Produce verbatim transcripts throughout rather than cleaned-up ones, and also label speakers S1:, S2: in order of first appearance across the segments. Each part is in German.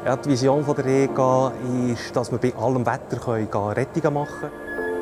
S1: Ja, die Vision der Rega ist, dass wir bei allem Wetter können Rettungen machen können.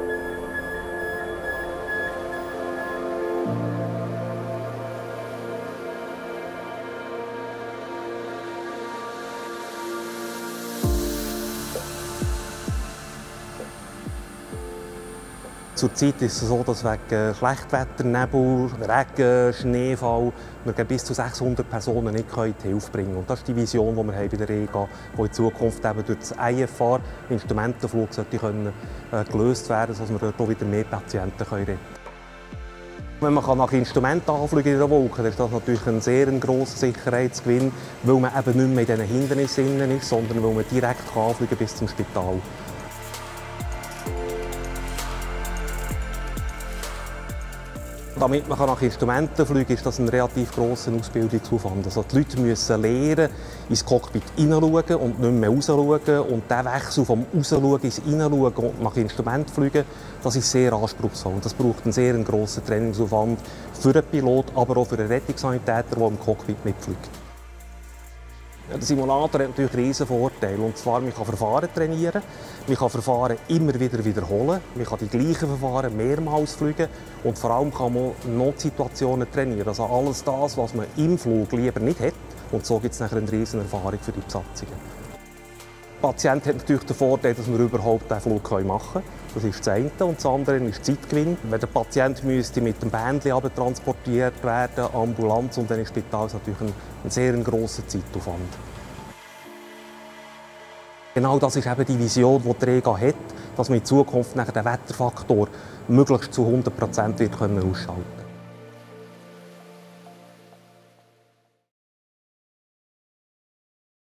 S1: Zurzeit ist es so, dass wegen Schlechtwetter, Nebel, Regen, Schneefall wir bis zu sechshundert Personen nicht die Hilfe bringen können. Das ist die Vision, die wir haben bei der Rega, die in Zukunft eben durch das I F R, Instrumentenflug, sollte können, äh, gelöst werden, sodass wir dort auch wieder mehr Patienten können retten können. Wenn man nach Instrumenten anfliegen in der Wolke, ist das natürlich ein sehr grosser Sicherheitsgewinn, weil man eben nicht mehr in diesen Hindernissen ist, sondern weil man direkt anfliegen bis zum Spital. Damit man nach Instrumenten fliegen kann, ist das ein relativ grosser Ausbildungsaufwand. Also die Leute müssen lernen, ins Cockpit hineinschauen und nicht mehr rausschauen. Und der Wechsel vom Rausschauen ins Hineinschauen und nach Instrumenten fliegen, das ist sehr anspruchsvoll. Das braucht einen sehr grossen Trainingsaufwand für den Pilot, aber auch für den Rettungssanitäter, der im Cockpit mitfliegt. Der Simulator hat natürlich riesen Vorteile. Und zwar, man kann Verfahren trainieren, man kann Verfahren immer wieder wiederholen, man kann die gleichen Verfahren mehrmals fliegen und vor allem kann man Notsituationen trainieren. Also alles das, was man im Flug lieber nicht hat. Und so gibt es nachher eine riesen Erfahrung für die Besatzungen. Der Patient hat natürlich den Vorteil, dass wir überhaupt diesen Flug machen können. Das ist das eine. Und das andere ist Zeitgewinn. Wenn der Patient müsste mit dem Bändchen transportiert werden, Ambulanz und dann ins Spital, ist natürlich ein, ein sehr grosser Zeitaufwand. Genau das ist eben die Vision, die die Rega hat, dass man in Zukunft den Wetterfaktor möglichst zu hundert Prozent ausschalten kann.